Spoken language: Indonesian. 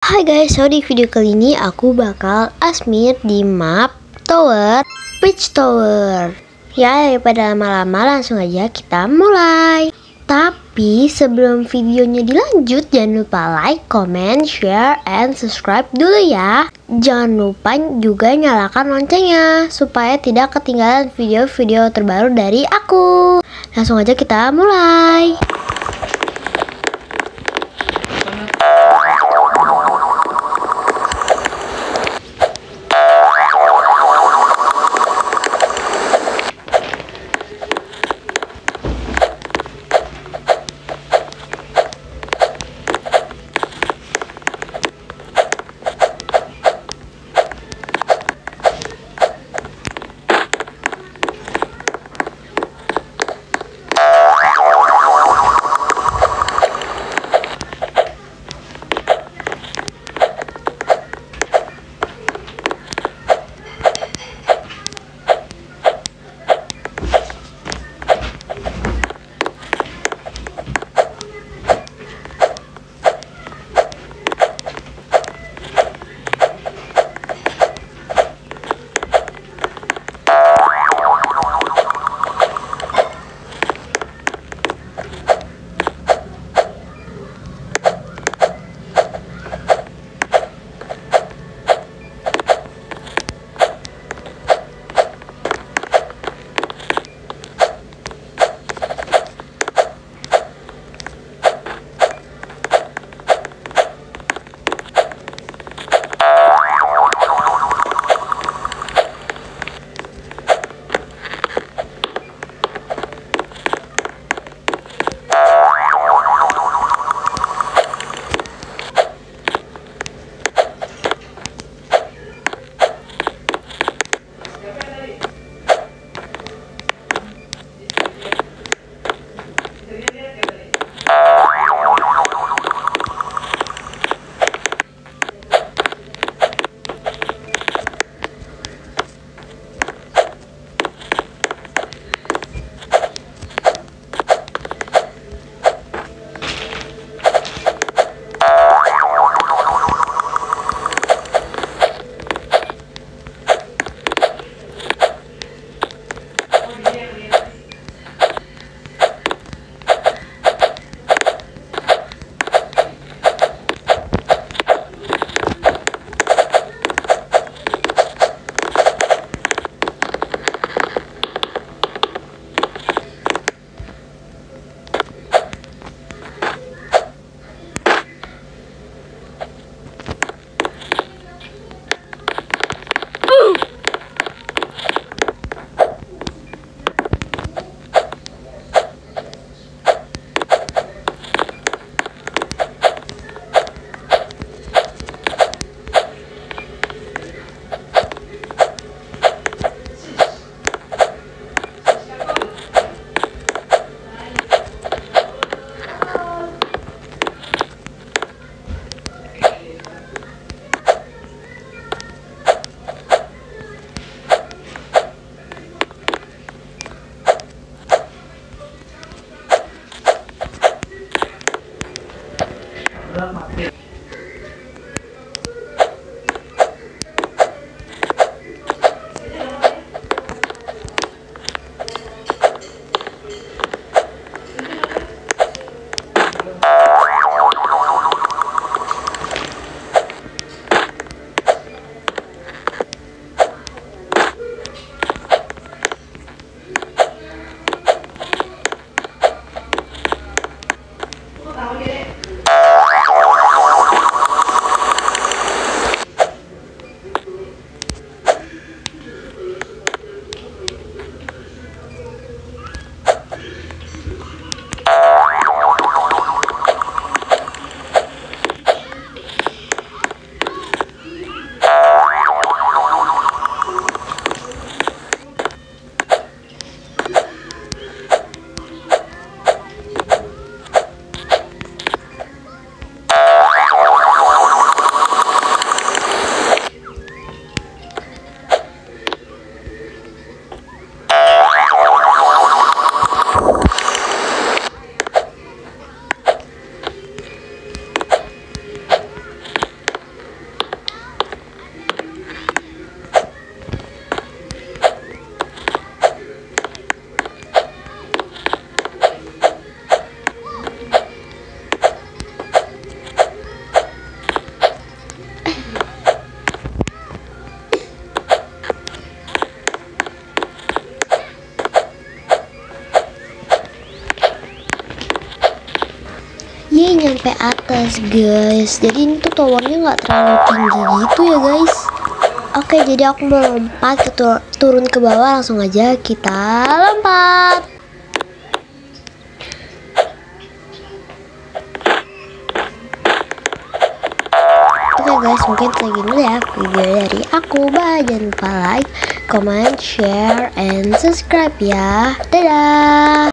Hai guys, so di video kali ini aku bakal asmir di map Tower, Peach Tower. Ya, daripada lama-lama langsung aja kita mulai. Tapi sebelum videonya dilanjut, jangan lupa like, comment, share, and subscribe dulu ya. Jangan lupa juga nyalakan loncengnya supaya tidak ketinggalan video-video terbaru dari aku. Langsung aja kita mulai. dia nyampe atas guys. Jadi ini tuh towernya nggak terlalu tinggi gitu ya guys. Oke, jadi aku mau lompat turun ke bawah, langsung aja kita lompat. Oke guys, mungkin segini ya video dari aku. Bye, jangan lupa like, comment, share, and subscribe ya. Dadah.